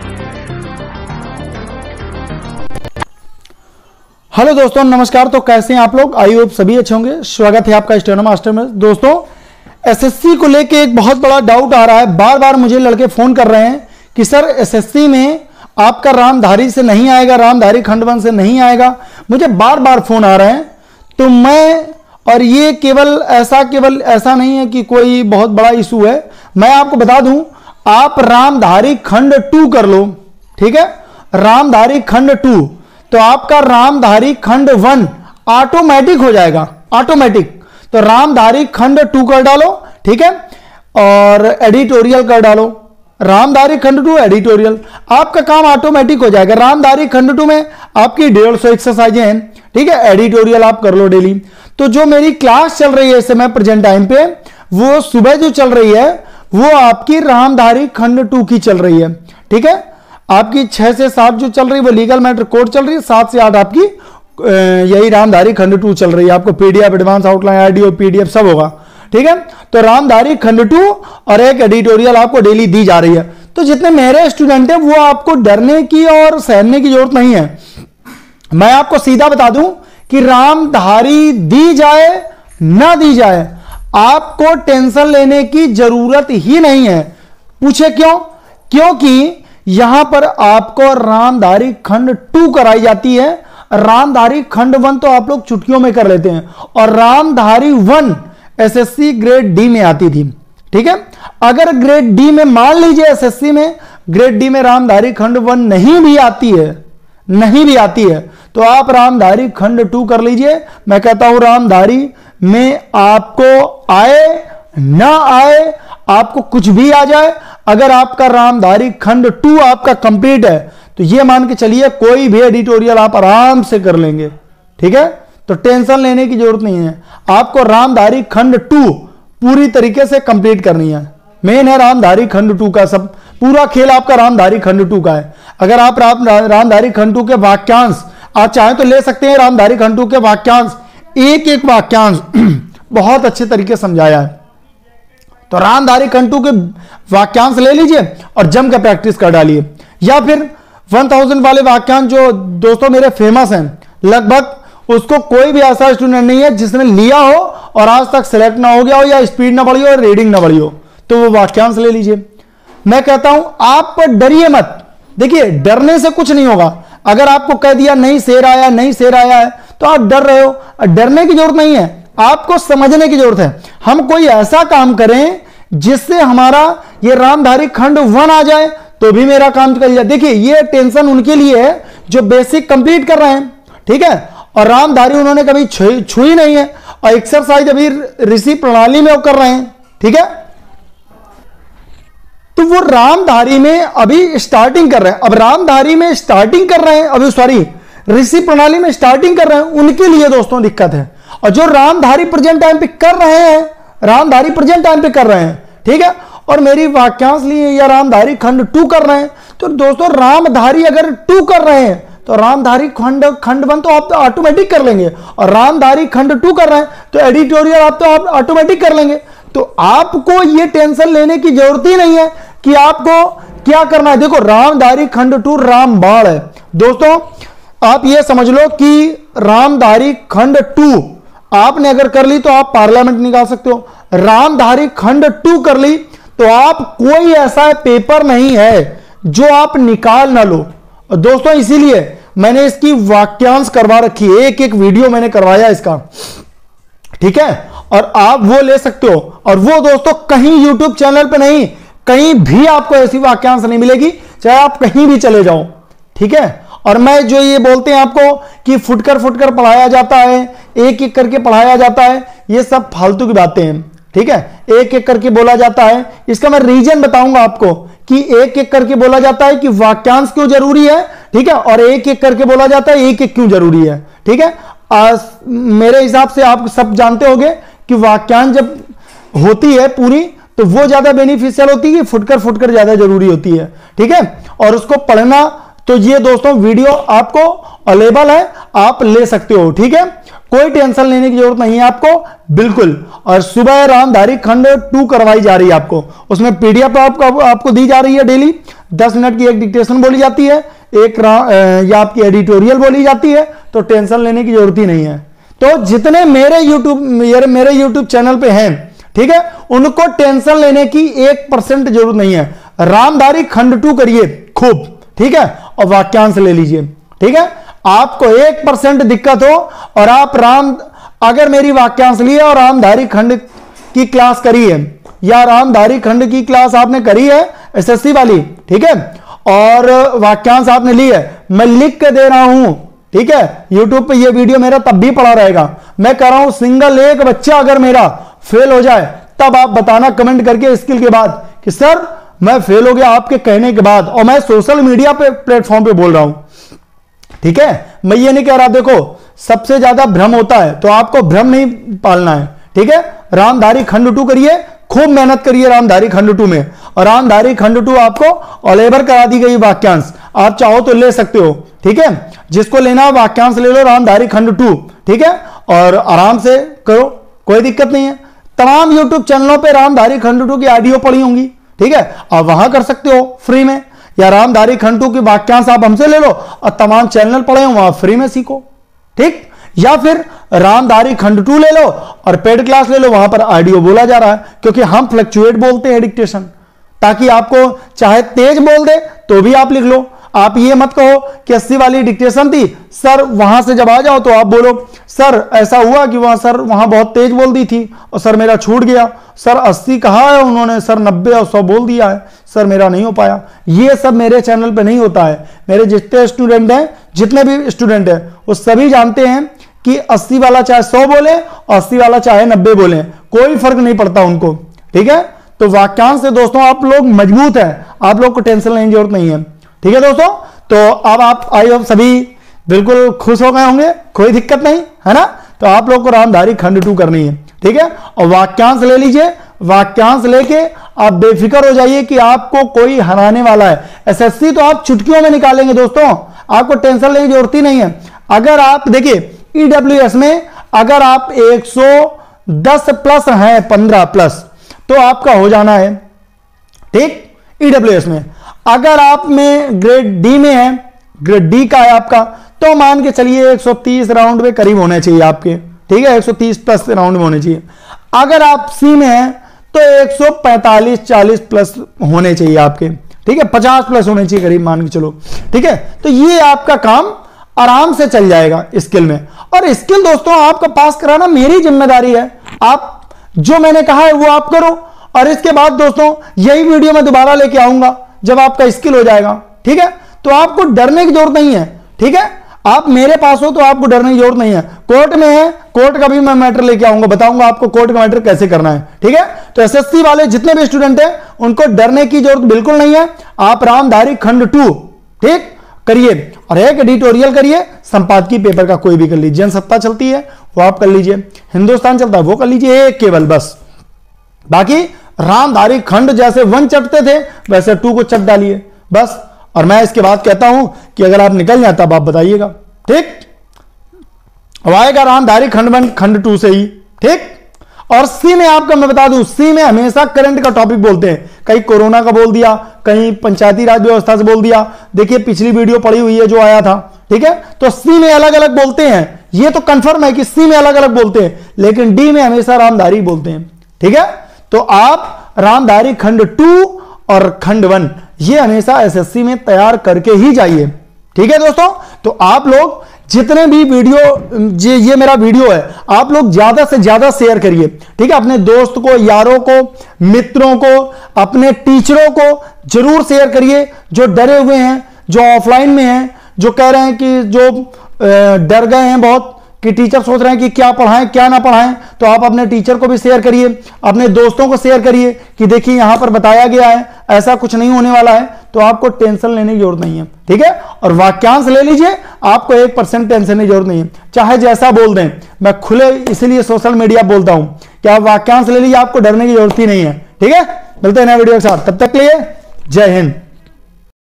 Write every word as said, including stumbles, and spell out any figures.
Hello दोस्तों, नमस्कार। तो कैसे हैं आप लोग? आई होप सभी अच्छे होंगे। स्वागत है आपका स्टेनो मास्टर में। दोस्तों, एसएससी को लेके एक बहुत बड़ा डाउट आ रहा है। बार बार मुझे लड़के फोन कर रहे हैं कि सर एसएससी में आपका रामधारी से नहीं आएगा, रामधारी खंड वन से नहीं आएगा। मुझे बार बार फोन आ रहे हैं। तो मैं, और ये केवल ऐसा केवल ऐसा नहीं है कि कोई बहुत बड़ा इशू है। मैं आपको बता दूं, आप रामधारी खंड टू कर लो, ठीक है, रामधारी खंड टू, तो आपका रामधारी खंड वन ऑटोमेटिक हो जाएगा, ऑटोमेटिक। तो रामधारी खंड टू कर डालो, ठीक है, और एडिटोरियल कर डालो, रामधारी खंड टू एडिटोरियल, आपका काम ऑटोमेटिक हो जाएगा। रामधारी खंड टू में आपकी डेढ़ सौ एक्सरसाइजें हैं, ठीक है, एडिटोरियल आप कर लो डेली। तो जो मेरी क्लास चल रही है इस समय प्रेजेंट टाइम पे, वो सुबह जो चल रही है वो आपकी रामधारी खंड टू की चल रही है, ठीक है। आपकी छह से सात जो चल रही है वो लीगल मैटर कोर्ट चल रही है, सात से आठ आपकी यही रामधारी खंड टू चल रही है। आपको पीडीएफ, एडवांस आउटलाइन, आईडियो, पीडीएफ सब होगा, ठीक है। तो रामधारी खंड टू और एक एडिटोरियल आपको डेली दी जा रही है। तो जितने मेरे स्टूडेंट हैं वो आपको डरने की और सहने की जरूरत नहीं है। मैं आपको सीधा बता दूं कि रामधारी दी जाए ना दी जाए, आपको टेंशन लेने की जरूरत ही नहीं है। पूछे क्यों? क्योंकि यहां पर आपको रामधारी खंड टू कराई जाती है। रामधारी खंड वन तो आप लोग चुटकियों में कर लेते हैं, और Ramdhari one SSC grade D में आती थी, ठीक है। अगर ग्रेड डी में, मान लीजिए एसएससी में ग्रेड डी में रामधारी खंड वन नहीं भी आती है, नहीं भी आती है, तो आप रामधारी खंड टू कर लीजिए। मैं कहता हूं रामधारी में आपको आए ना आए, आपको कुछ भी आ जाए, अगर आपका रामधारी खंड टू आपका कंप्लीट है तो ये मान के चलिए कोई भी एडिटोरियल आप आराम से कर लेंगे, ठीक है। तो टेंशन लेने की जरूरत नहीं है। आपको रामधारी खंड टू पूरी तरीके से कंप्लीट करनी है। मेन है रामधारी खंड टू का, सब पूरा खेल आपका रामधारी खंड टू का है। अगर आप राम रामधारी खंड टू के वाक्यांश आप चाहें तो ले सकते हैं। रामधारी खंड टू के वाक्यांश, एक एक वाक्यांश बहुत अच्छे तरीके समझाया है। तो रामधारी खंड टू के वाक्यांश ले लीजिए और जम कर प्रैक्टिस कर डालिए। या फिर एक हज़ार वाले वाक्यांश जो दोस्तों मेरे फेमस हैं, लगभग उसको कोई भी ऐसा स्टूडेंट नहीं है जिसने लिया हो और आज तक सिलेक्ट ना हो गया हो, या स्पीड ना बढ़ी हो, रीडिंग ना बढ़ी हो, तो वो वाक्यांश ले लीजिए। मैं कहता हूं आप डरिए मत। देखिए, डरने से कुछ नहीं होगा। अगर आपको कह दिया नहीं शेर आया, नहीं शेर आया है, तो आप डर रहे हो। डरने की जरूरत नहीं है, आपको समझने की जरूरत है। हम कोई ऐसा काम करें जिससे हमारा ये रामधारी खंड वन आ जाए तो भी मेरा काम कर जाए। देखिए, ये टेंशन उनके लिए है जो बेसिक कंप्लीट कर रहे हैं, ठीक है, और रामधारी उन्होंने कभी छुई नहीं है, और एक्सरसाइज अभी ऋषि प्रणाली में कर रहे हैं, ठीक है। तो वो रामधारी में अभी स्टार्टिंग कर रहे हैं। अब रामधारी में स्टार्टिंग कर रहे हैं, अभी सॉरी ऋषि प्रणाली में स्टार्टिंग कर रहे हैं, उनके लिए दोस्तों दिक्कत है। और जो रामधारी प्रेजेंट टाइम पे कर रहे हैं, रामधारी प्रेजेंट टाइम पे कर रहे हैं, ठीक है, और मेरी वाक्यांश लिए या रामधारी खंड टू कर रहे हैं, तो दोस्तों रामधारी अगर टू कर रहे हैं तो रामधारी खंड खंड वन तो आप तो ऑटोमेटिक कर लेंगे, और रामधारी खंड टू कर रहे हैं तो एडिटोरियल आप तो आप ऑटोमेटिक कर लेंगे। तो आपको ये टेंशन लेने की जरूरत ही नहीं है कि आपको क्या करना है। देखो, रामधारी खंड टू रामबाण है दोस्तों। आप ये समझ लो कि रामधारी खंड टू आपने अगर कर ली तो आप पार्लियामेंट निकाल सकते हो। रामधारी खंड टू कर ली तो आप, कोई ऐसा पेपर नहीं है जो आप निकाल ना लो दोस्तों। इसीलिए मैंने इसकी वाक्यांश करवा रखी है, एक एक वीडियो मैंने करवाया इसका, ठीक है, और आप वो ले सकते हो। और वो दोस्तों कहीं यूट्यूब चैनल पे नहीं, कहीं भी आपको ऐसी वाक्यांश नहीं मिलेगी, चाहे आप कहीं भी चले जाओ, ठीक है। और मैं जो ये बोलते हैं आपको कि फुटकर फुटकर पढ़ाया जाता है, एक एक करके पढ़ाया जाता है, ये सब फालतू की बातें हैं, ठीक है। एक एक करके बोला जाता है, इसका मैं रीजन बताऊंगा आपको कि एक एक करके बोला जाता है कि वाक्यांश क्यों जरूरी है, ठीक है, और एक एक करके बोला जाता है एक एक क्यों जरूरी है, ठीक है। आज मेरे हिसाब से आप सब जानते होंगे कि वाक्यांश जब होती है पूरी तो वो ज्यादा बेनिफिशियल होती है, फुटकर फुटकर ज्यादा जरूरी होती है, ठीक है। और उसको पढ़ना, तो ये दोस्तों वीडियो आपको अवेलेबल है, आप ले सकते हो, ठीक है। कोई टेंशन लेने की जरूरत नहीं है आपको, बिल्कुल। और सुबह रामधारी खंड टू करवाई जा रही है आपको। उसमें पीडीएफ आपको आपको दी जा रही है डेली। दस मिनट की एक डिक्टेशन बोली जाती है, एक या आपकी एडिटोरियल बोली जाती है, तो टेंशन लेने की जरूरत ही नहीं है। तो जितने मेरे यूट्यूब मेरे मेरे यूट्यूब चैनल पे हैं, ठीक है, उनको टेंशन लेने की एक परसेंट जरूरत नहीं है। रामधारी खंड टू करिए खूब, ठीक है, और वाक्यांश ले लीजिए, ठीक है। आपको एक परसेंट दिक्कत हो और आप राम अगर मेरी वाक्यांश लिए और रामधारी खंड की क्लास करी है या रामधारी खंड की क्लास आपने करी है एसएससी वाली, ठीक है, और वाक्यांश आपने ली है, मैं लिख के दे रहा हूं, ठीक है, यूट्यूब पे ये वीडियो मेरा तब भी पड़ा रहेगा। मैं कह रहा हूं सिंगल एक बच्चा अगर मेरा फेल हो जाए तब आप बताना कमेंट करके स्किल के बाद कि सर मैं फेल हो गया आपके कहने के बाद, और मैं सोशल मीडिया पे प्लेटफॉर्म पे बोल रहा हूं, ठीक है। मैं ये नहीं कह रहा, देखो सबसे ज्यादा भ्रम होता है तो आपको भ्रम नहीं पालना है, ठीक है। रामधारी खंड टू करिए, खूब मेहनत करिए रामधारी खंड टू में, और रामधारी खंड टू आपको ऑलेवर करा दी गई वाक्यांश, आप चाहो तो ले सकते हो, ठीक है। जिसको लेना वाक्यांश ले लो रामधारी खंड टू, ठीक है, और आराम से करो, कोई दिक्कत नहीं है। तमाम यूट्यूब चैनलों पे रामधारी खंड टू की ऑडियो पड़ी होंगी, ठीक है, आप वहां कर सकते हो फ्री में, या रामधारी खंड टू की वाक्यांश आप हमसे ले लो और तमाम चैनल पड़े हो वहां फ्री में सीखो, ठीक। या फिर रामधारी खंड टू ले लो और पेड क्लास ले लो, वहां पर ऑडियो बोला जा रहा है, क्योंकि हम फ्लक्चुएट बोलते हैं डिक्टेशन, ताकि आपको चाहे तेज बोल दे तो भी आप लिख लो। आप ये मत कहो कि अस्सी वाली डिक्टेशन थी सर, वहां से जब आ जाओ तो आप बोलो सर ऐसा हुआ कि वहां सर वहां बहुत तेज बोल दी थी और सर मेरा छूट गया, सर अस्सी कहा है उन्होंने, सर नब्बे और सौ बोल दिया है, सर मेरा नहीं हो पाया। ये सब मेरे चैनल पे नहीं होता है। मेरे जितने स्टूडेंट हैं, जितने भी स्टूडेंट हैं, वो सभी जानते हैं कि अस्सी वाला चाहे सौ बोले और अस्सी वाला चाहे नब्बे बोले, कोई फर्क नहीं पड़ता उनको, ठीक है। तो वाक्यांश से दोस्तों आप लोग मजबूत है, आप लोग को टेंशन लेने की जरूरत नहीं है, ठीक है दोस्तों। तो अब आप आई होप सभी बिल्कुल खुश हो गए होंगे, कोई दिक्कत नहीं है ना। तो आप लोग को रामधारी खंड टू करनी है, ठीक है, और वाक्यांश ले लीजिए। वाक्यांश लेके आप बेफिक्र हो जाइए कि आपको कोई हराने वाला है। एसएससी तो आप चुटकियों में निकालेंगे दोस्तों, आपको टेंशन लेने की जरूरत ही नहीं है। अगर आप देखिए ईडब्ल्यूएस में अगर आप एक सौ दस प्लस हैं, पंद्रह प्लस, तो आपका हो जाना है, ठीक। ईडब्ल्यूएस में अगर आप में ग्रेड डी में है, ग्रेड डी का है आपका, तो मान के चलिए एक सौ तीस राउंड में करीब होने चाहिए आपके, ठीक है, एक सौ तीस प्लस राउंड में होने चाहिए। अगर आप सी में हैं तो एक सौ पैंतालीस चालीस प्लस होने चाहिए आपके, ठीक है, पचास प्लस होने चाहिए करीब मान के चलो, ठीक है। तो ये आपका काम आराम से चल जाएगा स्किल में। और स्किल दोस्तों आपका पास कराना मेरी जिम्मेदारी है, आप जो मैंने कहा है वो आप करो। और इसके बाद दोस्तों यही वीडियो मैं दोबारा लेके आऊंगा जब आपका स्किल हो जाएगा, ठीक है। तो आपको डरने की जरूरत नहीं है, ठीक है, आप मेरे पास हो तो आपको डरने की जरूरत नहीं है। कोर्ट में है, कोर्ट का भी मैं मैटर लेके आऊंगा, बताऊंगा आपको कोर्ट का मैटर कैसे करना है, ठीक है। तो एसएससी वाले जितने भी स्टूडेंट हैं उनको डरने की जरूरत बिल्कुल नहीं है। आप रामधारी खंड टू, ठीक, करिए और एक एडिटोरियल करिए, संपादकीय पेपर का कोई भी कर लीजिए, जनसत्ता चलती है वो आप कर लीजिए, हिंदुस्तान चलता है वो कर लीजिए, एक केवल बस। बाकी रामधारी खंड जैसे वन चटते थे वैसे टू को चट डालिए बस। और मैं इसके बाद कहता हूं कि अगर आप निकल जाए तब आप बताइएगा, ठीक। अब आएगा रामधारी खंड वन खंड टू से ही, ठीक। और सी में आपको मैं बता दूं, सी में हमेशा करंट का टॉपिक बोलते हैं, कहीं कोरोना का बोल दिया, कहीं पंचायती राज व्यवस्था से बोल दिया। देखिए पिछली वीडियो पड़ी हुई है जो आया था, ठीक है। तो सी में अलग अलग बोलते हैं, ये तो कंफर्म है कि सी में अलग अलग बोलते हैं, लेकिन डी में हमेशा रामधारी बोलते हैं, ठीक है। तो आप रामधारी खंड टू और खंड वन ये हमेशा एसएससी में तैयार करके ही जाइए, ठीक है दोस्तों। तो आप लोग जितने भी वीडियो ये, ये मेरा वीडियो है, आप लोग ज्यादा से ज्यादा शेयर करिए, ठीक है। अपने दोस्त को, यारों को, मित्रों को, अपने टीचरों को जरूर शेयर करिए जो डरे हुए हैं, जो ऑफलाइन में हैं, जो कह रहे हैं कि जो डर गए हैं बहुत कि टीचर सोच रहे हैं कि क्या पढ़ाएं क्या ना पढ़ाएं। तो आप अपने टीचर को भी शेयर करिए, अपने दोस्तों को शेयर करिए कि देखिए यहां पर बताया गया है, ऐसा कुछ नहीं होने वाला है। तो आपको टेंशन लेने की जरूरत नहीं है, ठीक है। और वाक्यांश ले लीजिए, आपको एक परसेंट टेंशन की जरूरत नहीं है, चाहे जैसा बोल दें। मैं खुले इसीलिए सोशल मीडिया बोलता हूं कि आप वाक्यांश ले लीजिए, आपको डरने की जरूरत ही नहीं है, ठीक है। मिलते हैं नए वीडियो के साथ, तब तक के लिए जय हिंद।